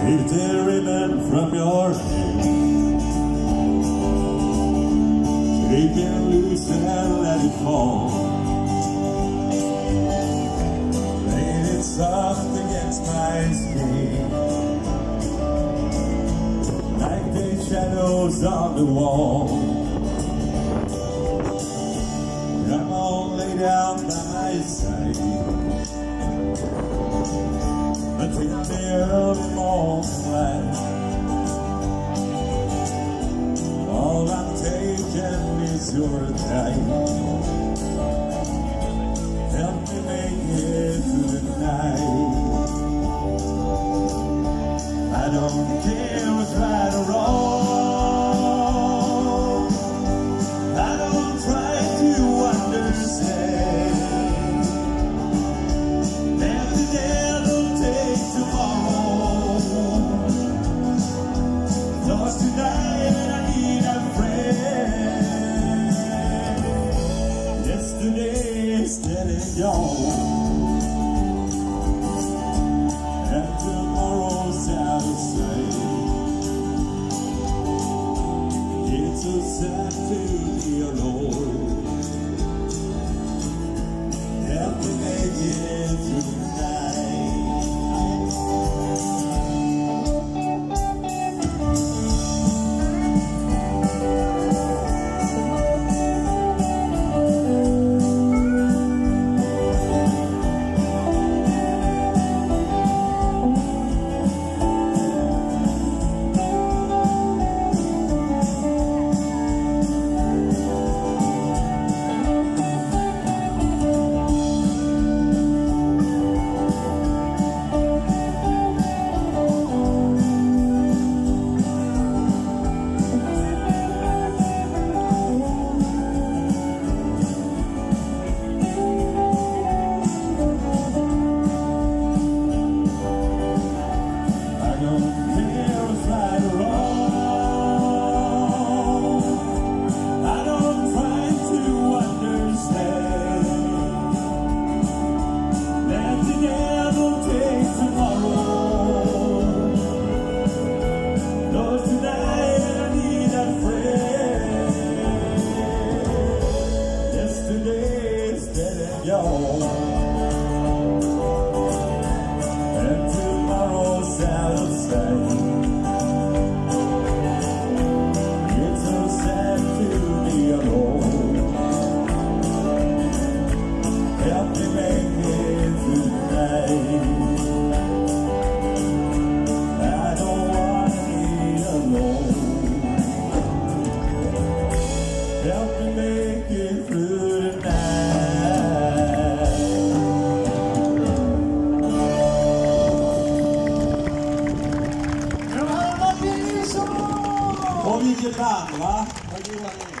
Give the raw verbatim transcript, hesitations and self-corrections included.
Take the ribbon from your hair, shake it loose and let it fall. Lay it soft against my skin, like the shadows on the wall. Come on, lay down by my side until the early morning light. All I'm taking is your time. Help me make it through the night. I don't care what's right or wrong. I don't try to understand. Let the devil take tomorrow. Lost tonight, I need a friend. Yesterday is dead and gone, and tomorrow's out of sight. It's so sad to be alone. Help me make it through the night. And tomorrow's out of sight. It's so sad to be alone. Help me make it through the night. I don't want to be alone. Help me make it through the night. Och vilket band, va?